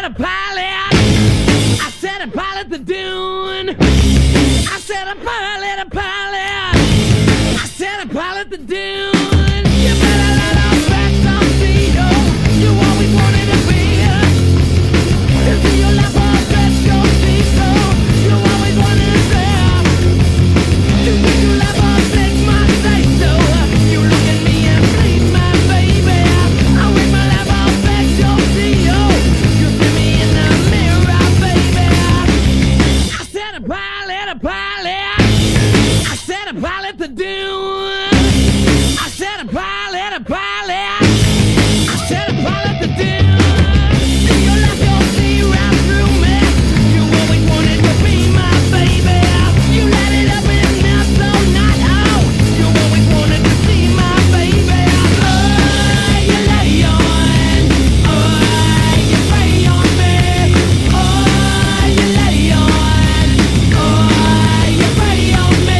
a pilot. I said a pilot the dune. I said a pilot, a pilot. I said a pilot the dune. You better let us back some CEO. You always wanted to be here. You see your left on best your seat, so you always wanted to say. You think you left on take my say so. You look at me and please my baby. I wish my left on best your CEO. You see me in the mirror, baby. I said a pilot, a pilot. I said a pilot to do. I said a pilot, a pilot. I said a pilot to do. You left your sea right through me. You always wanted to be my baby. You let it up in now, so not out. You always wanted to see my baby. Oh, you lay on. Oh, you pray on me. Oh, you lay on. Oh, you pray on me.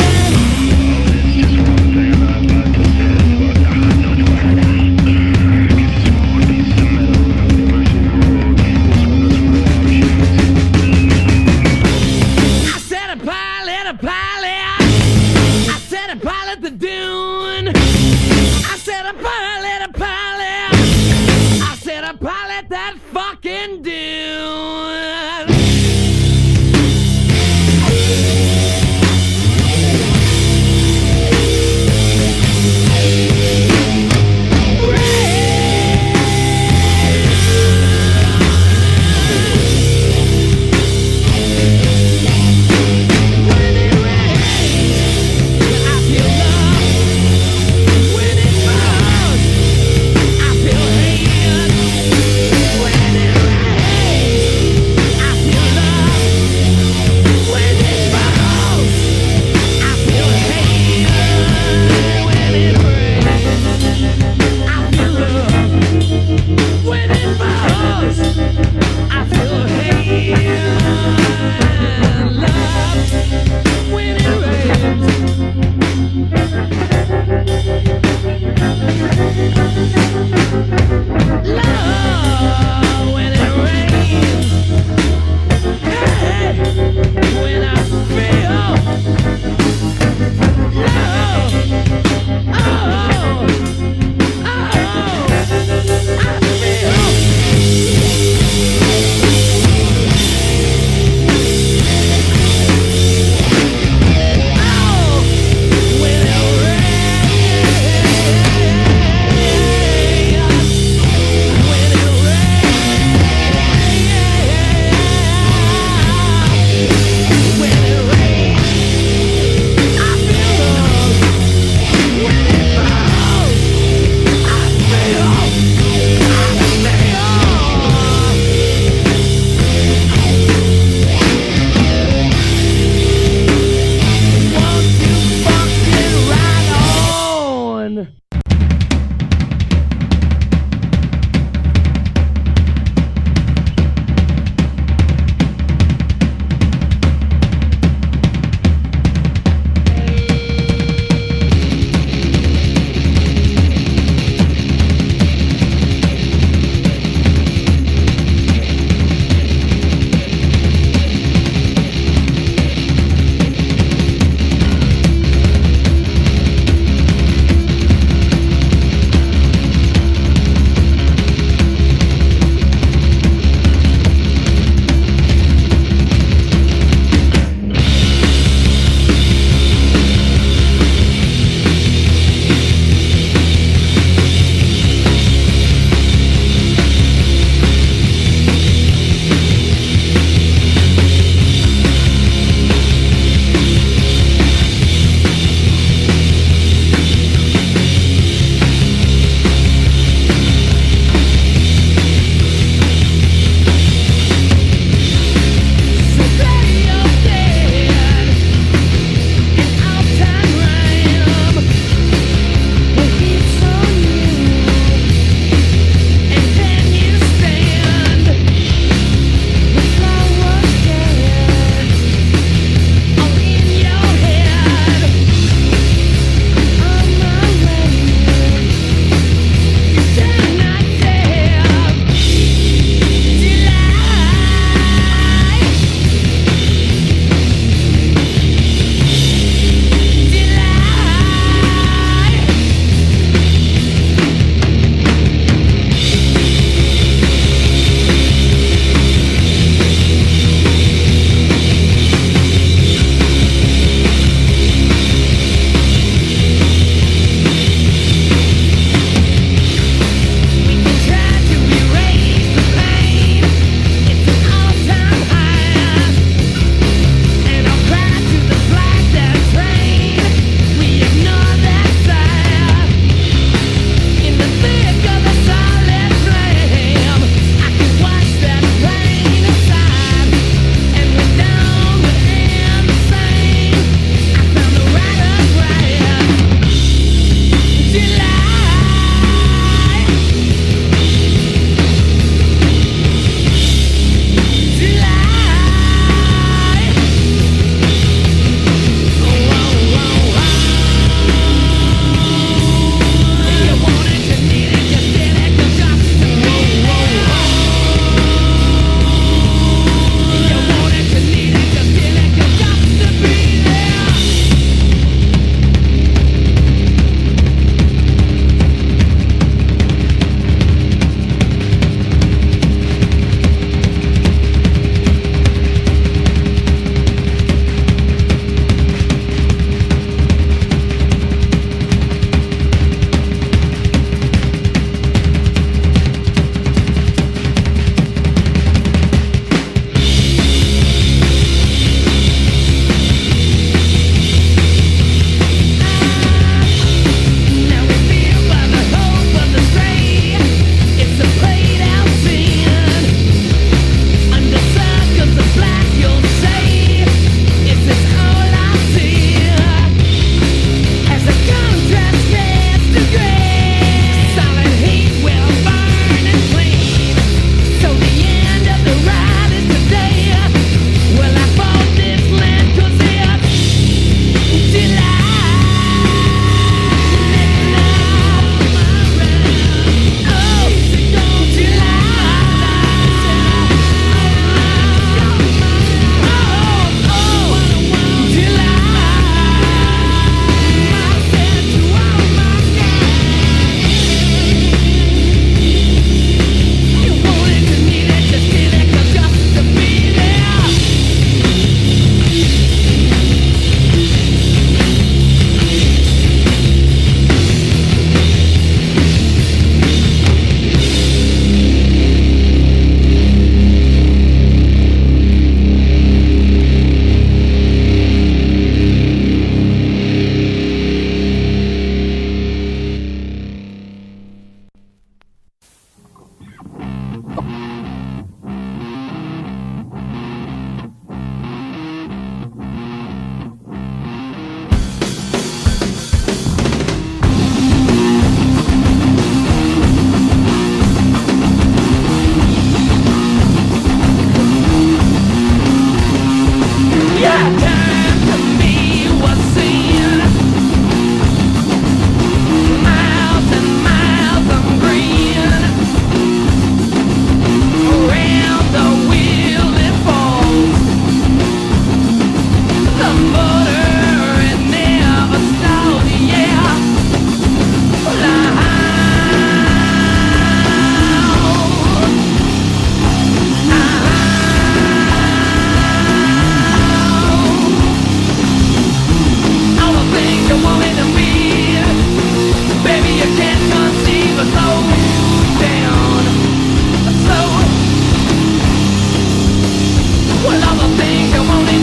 I said a pilot, a pilot. I said a pilot the dune. I said a pilot, a pilot. I said a pilot that fucking dune. When it rains, I feel hate. When it rains.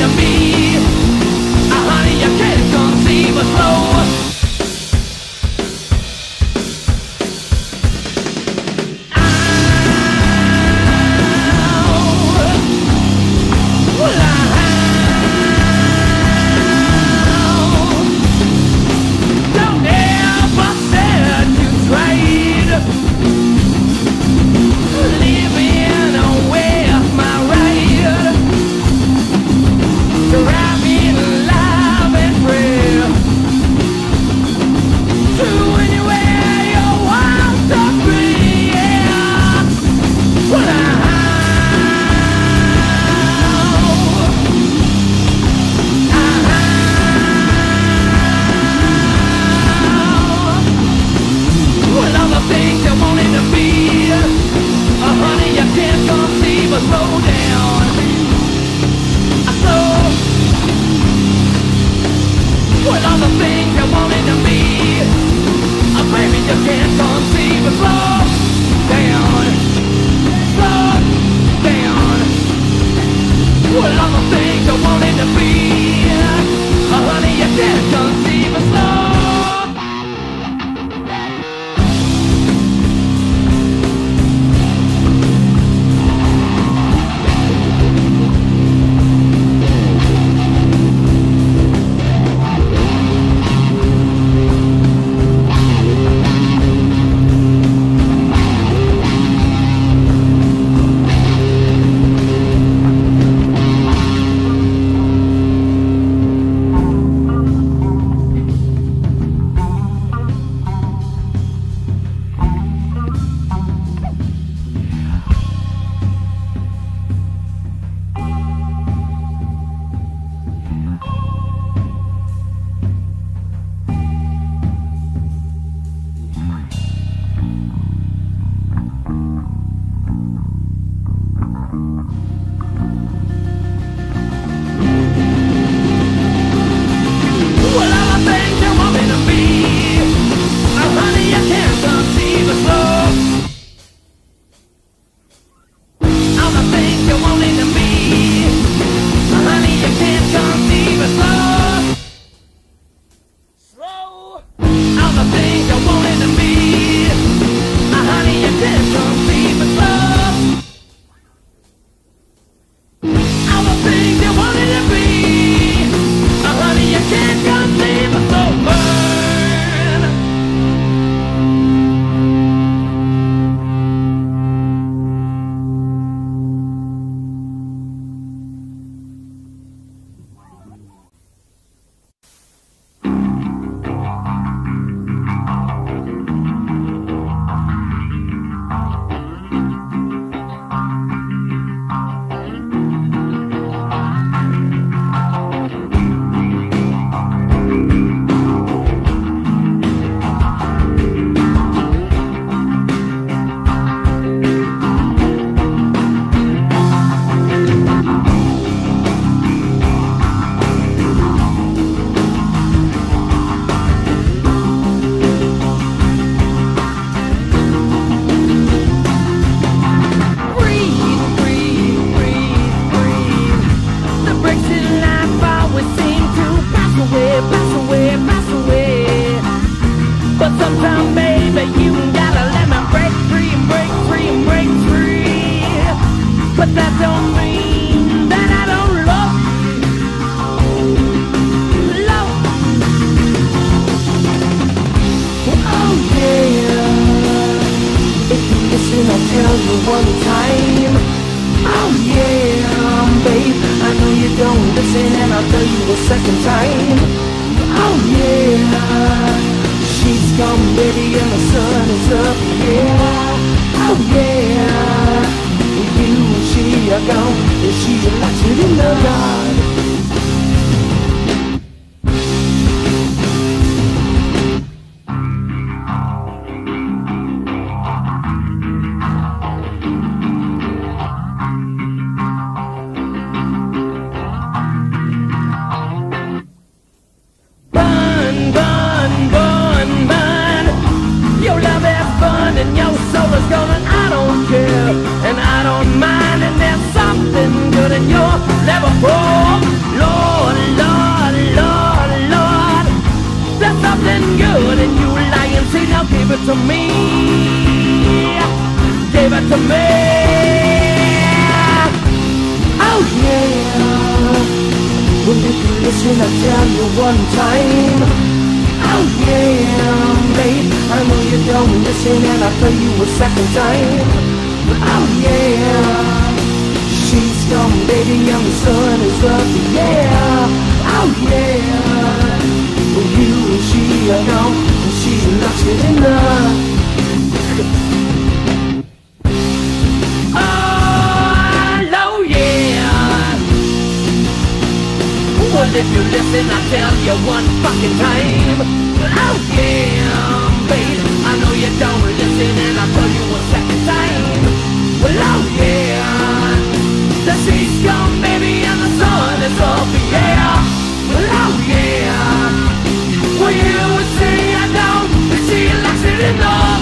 to be. Honey, you can't conceive a slow. and I don't mind, and there's something good in your Liverpool. Well, if you listen, I'll tell you one time. Oh yeah, mate, I know you don't listen, and I'll tell you a second time. Oh yeah, she's gone, baby, and the sun is up, yeah. Oh yeah, well, you and she are gone, and she locks it in the. Well, if you listen, I'll tell you one fucking time. Oh yeah, babe, I know you don't listen, and I'll tell you a second time. Well, oh yeah, the sea's gone, baby, and the sun is up, yeah. Well, oh yeah, well, you would see I don't, and she likes it enough.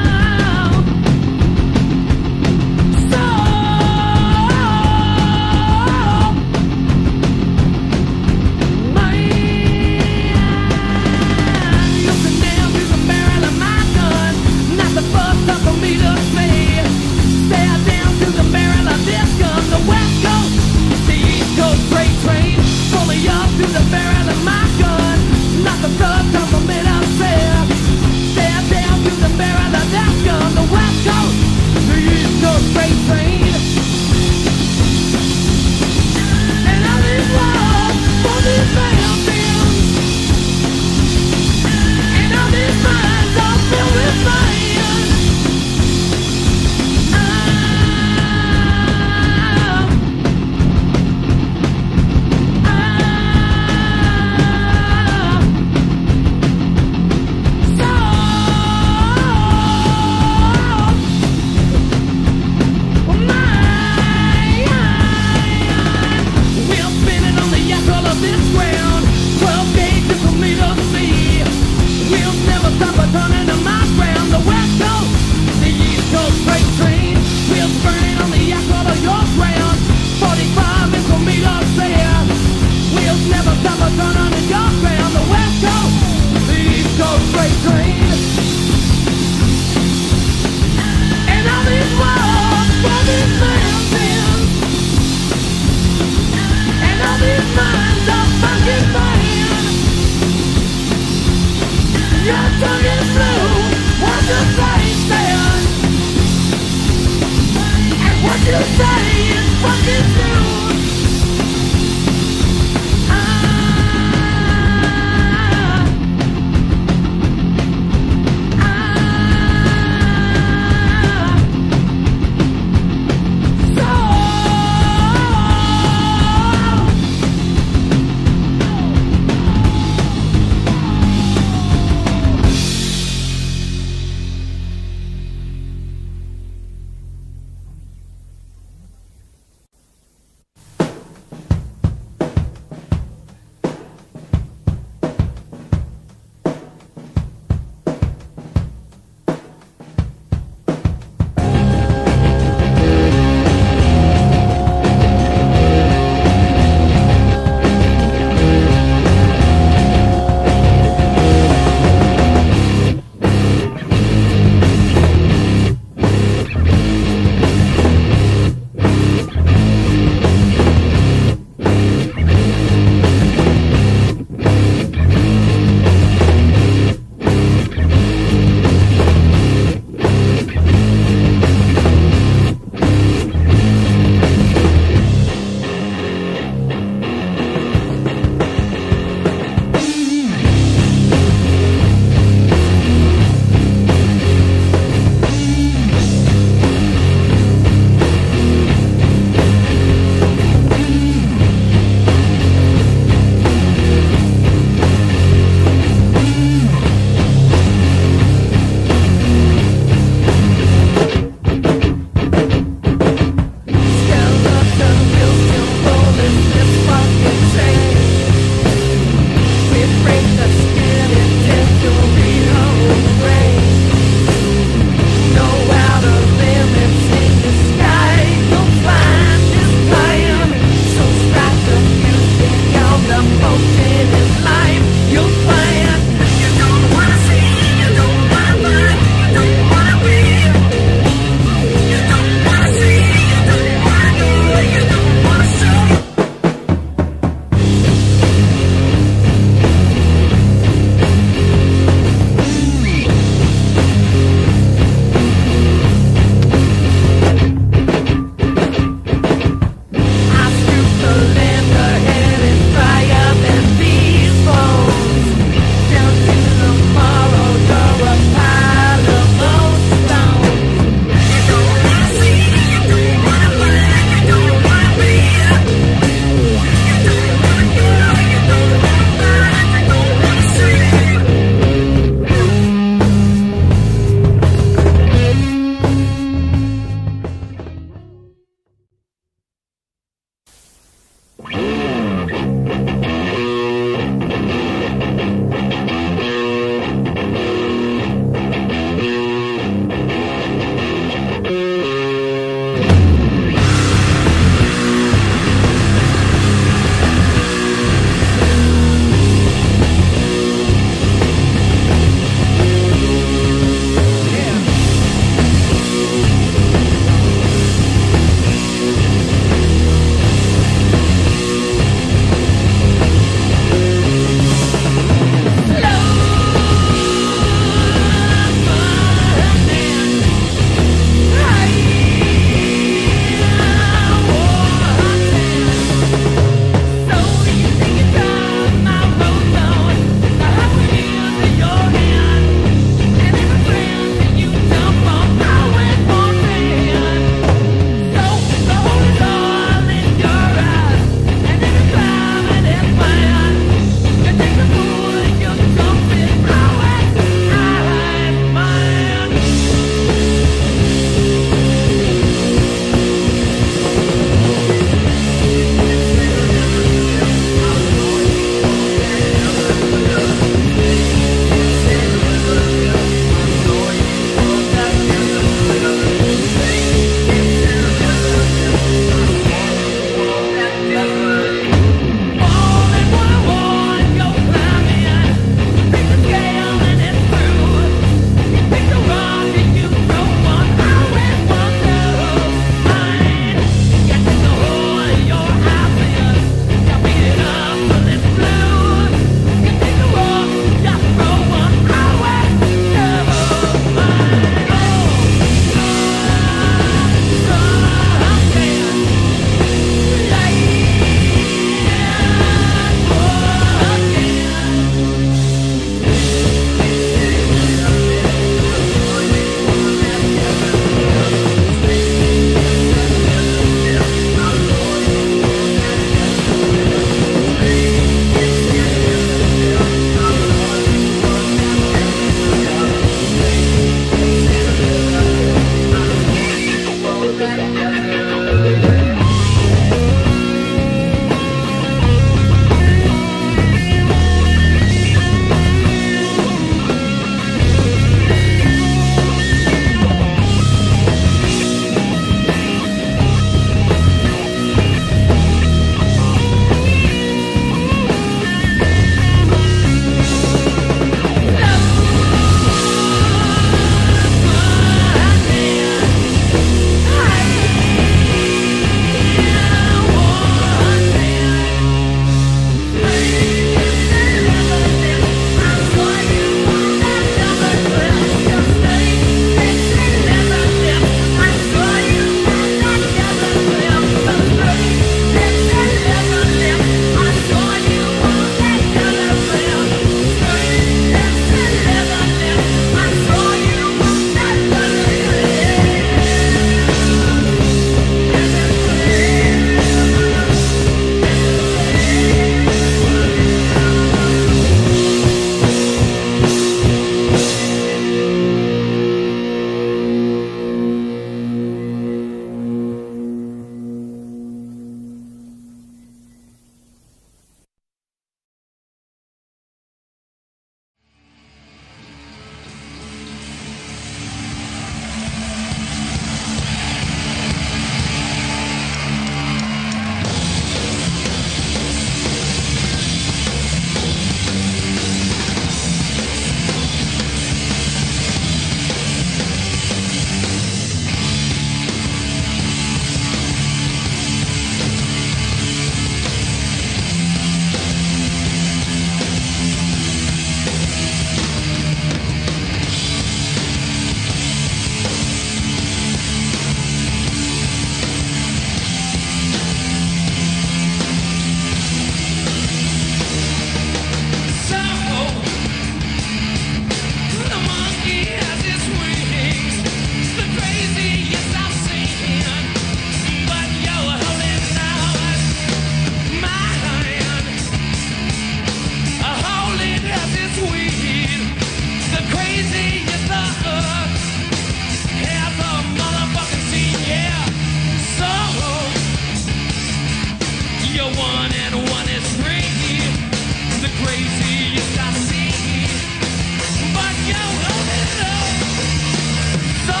one and one is three. The craziest I see. But you only know so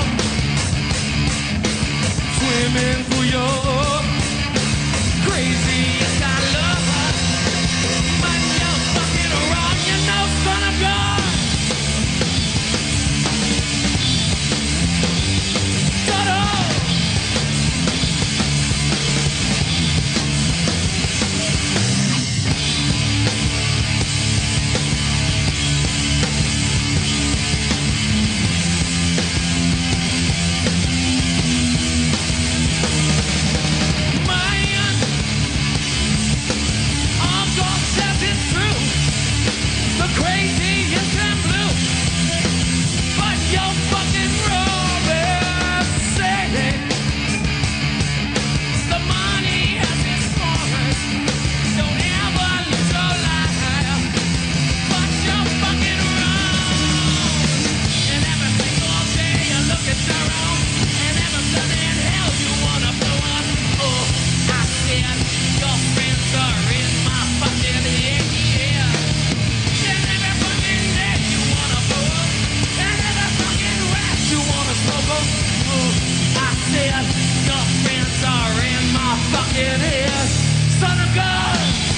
swimming for your craziest I love. But you're fucking wrong, you know, son of God. Shut up. Craziest and blue, but you're fucking wrong. Say the money has its corners. Don't ever lose your life, but you're fucking wrong. And every single day you look at your own, and every bloody hell you wanna blow up. Oh, I said your friends are in my fucking head. I said your friends are in my fucking head, son of God.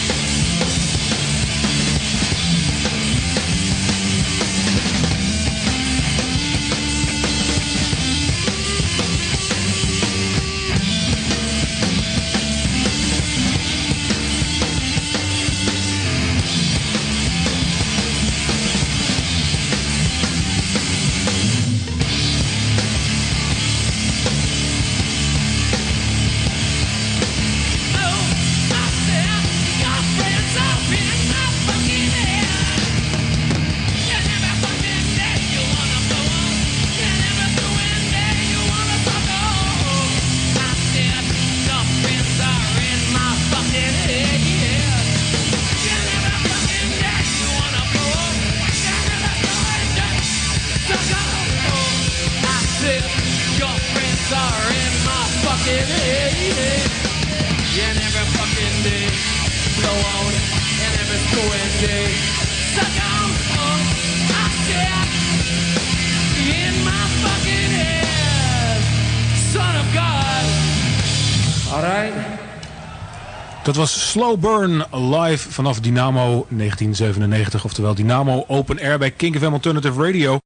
Dat was Slow Burn live vanaf Dynamo 1997, oftewel Dynamo Open Air bij Kink FM Alternative Radio.